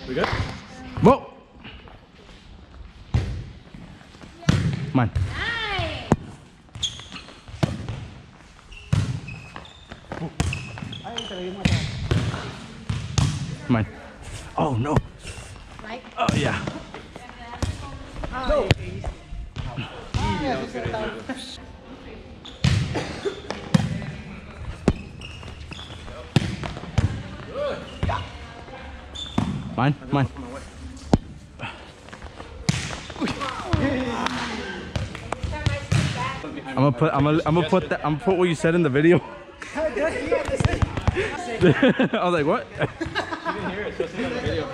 We good? Whoa! Come on. Come on. Oh no. Right? Oh yeah. No. Mine, mine. I'm gonna put what you said in the video. I was like, what? You didn't hear it, so it's in the video.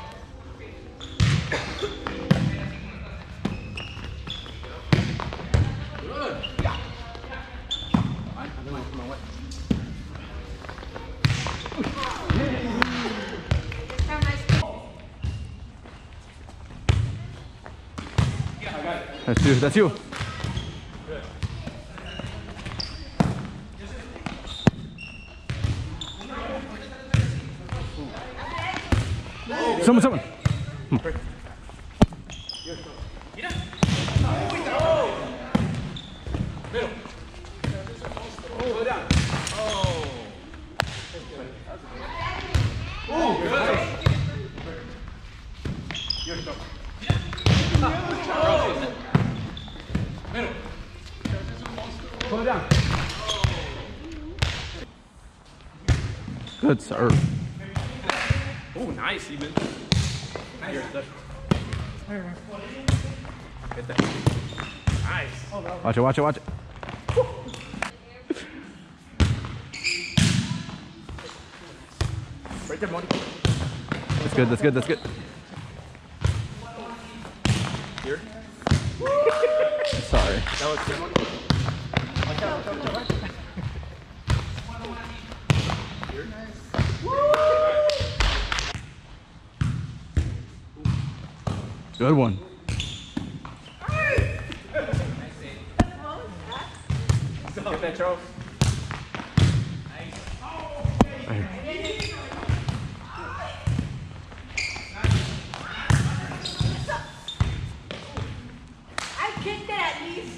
That's you. That's you. Someone. Good serve. Oh, nice, even. Here, get that. Nice. Watch it, watch it, watch it. Right there, Moni. That's good, that's good, that's good. Here. Sorry. That was good, Moni. Watch out, watch out, watch out. Here. Good one. Get that, Charles. Right here. I kicked that at least.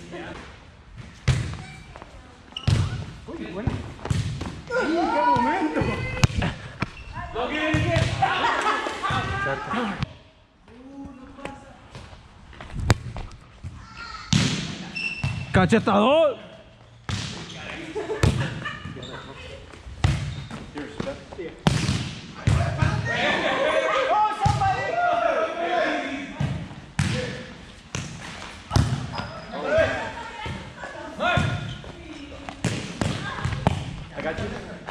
Go get it again. ¡Cachetador! I got you.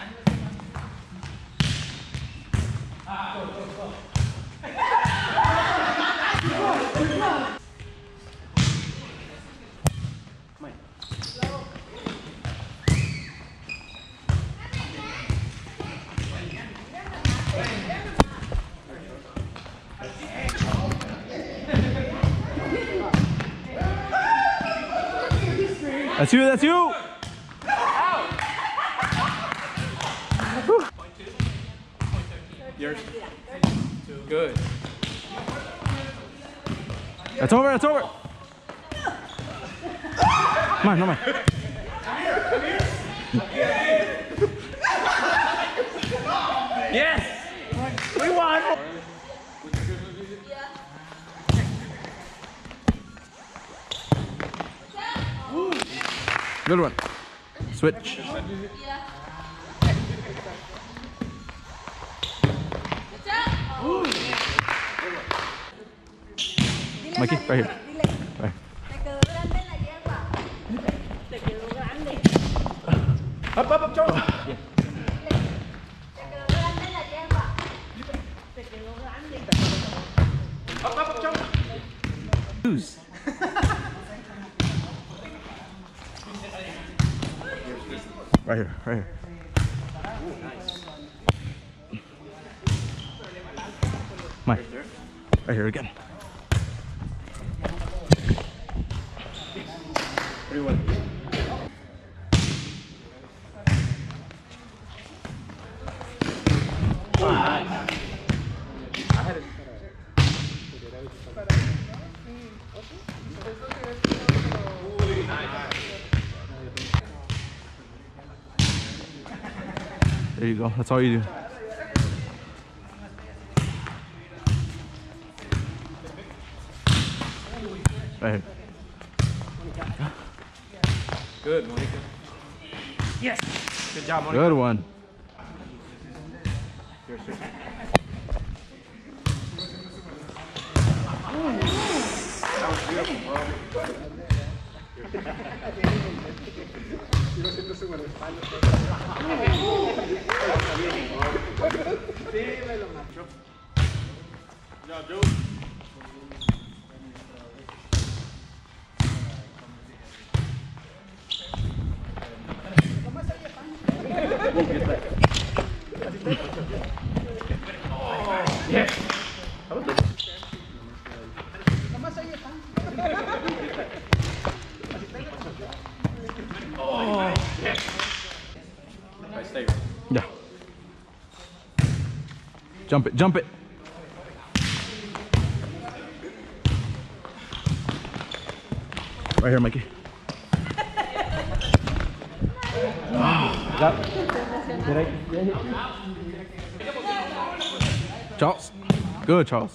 That's you, that's you! Yours. Good. That's over, that's over! Mine, no mine. Yes! We won! Good one. Switch. Mikey, right here. Right. Up, Charles! Yeah. Up, Charles! Lose. Right here, right here. Mine. Right here again. 3-1. Oh, nice. I had it. There you go. That's all you do. Right here. Good, Monica. Yes. Good job, Monica. Good one. That was beautiful, bro. Good job, Joe. Stay. Yeah. Jump it, jump it. Right here, Mikey. Charles. Good, Charles.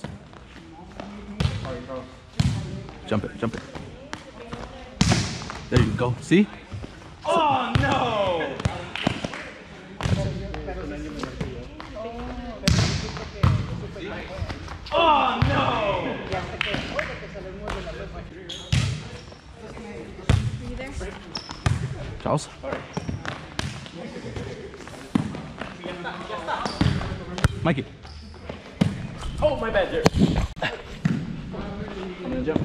Jump it, jump it. There you go. See? Oh no! Oh no! Charles. Mikey. Oh, my bad, Jared. I'm gonna jump.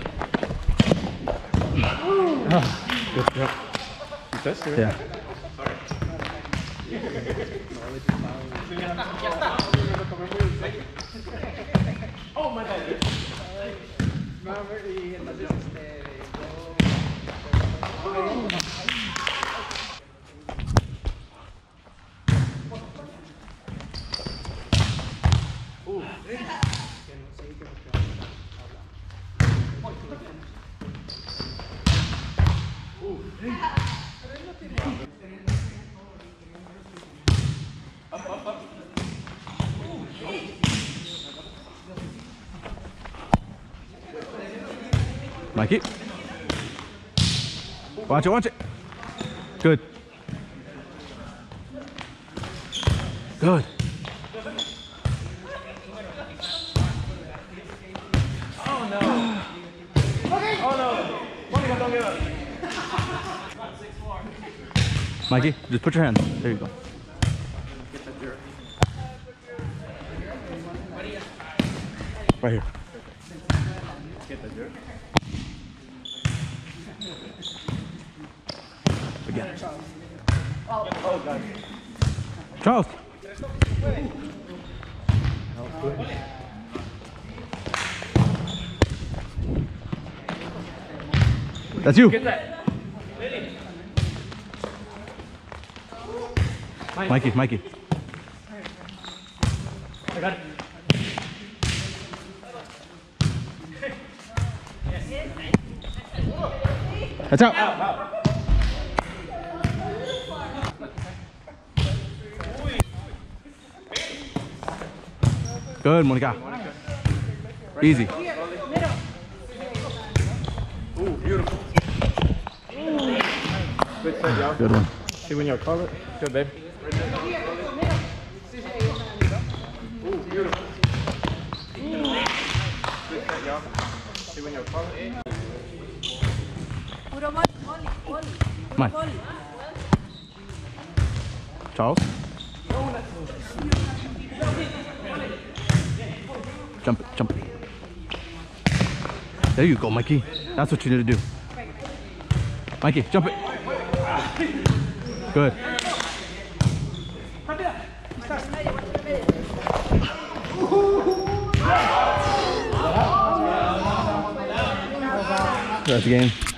Good jump. You touched it? Yeah. Oh, my bad, Jared. Mikey. Watch it, watch it. Good. Good. Oh no! Oh no! Monica, don't give up. Mikey, just put your hands. There you go. Get that jerk. Right here. Get that jerk. Again. Oh, God. Charles. That's you. Get that. Mikey, Mikey. I got it. That's out. Out. Good, Monica. Easy. Ooh, beautiful. Good set, y'all. Good one. See when you'll call it? Good, babe. Ooh, beautiful. Good set, y'all. See when you'll call it? Puro volley. Mike. Charles. Jump it, jump it. There you go, Mikey. That's what you need to do. Mikey, jump it. Good. That's the game.